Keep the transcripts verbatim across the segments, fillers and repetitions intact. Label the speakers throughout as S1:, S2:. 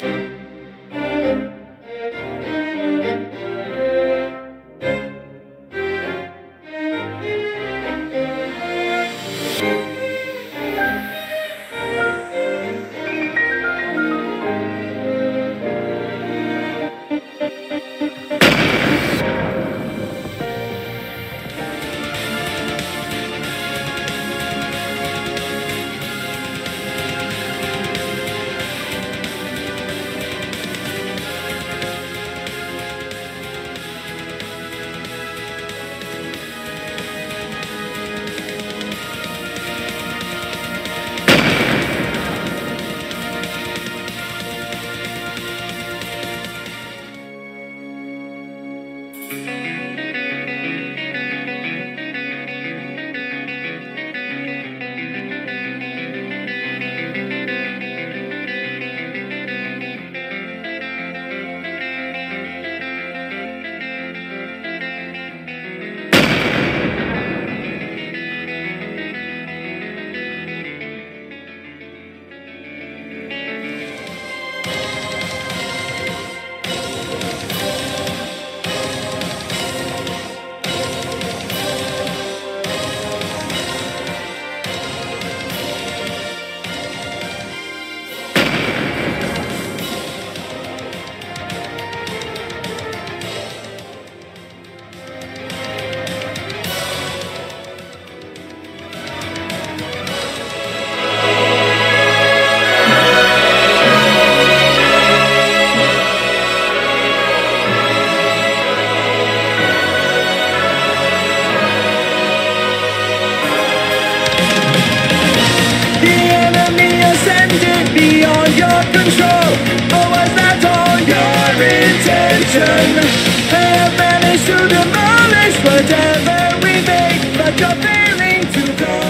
S1: control, or was that all your intention? They have managed to demolish whatever we make, but you're failing to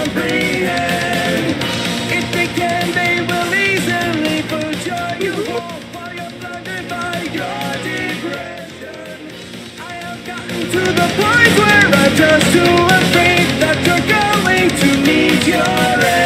S1: comprehend. If they can, they will easily put your you off while you're blundered by your depression. I have gotten to the point where I'm just too afraid that you're going to meet your end.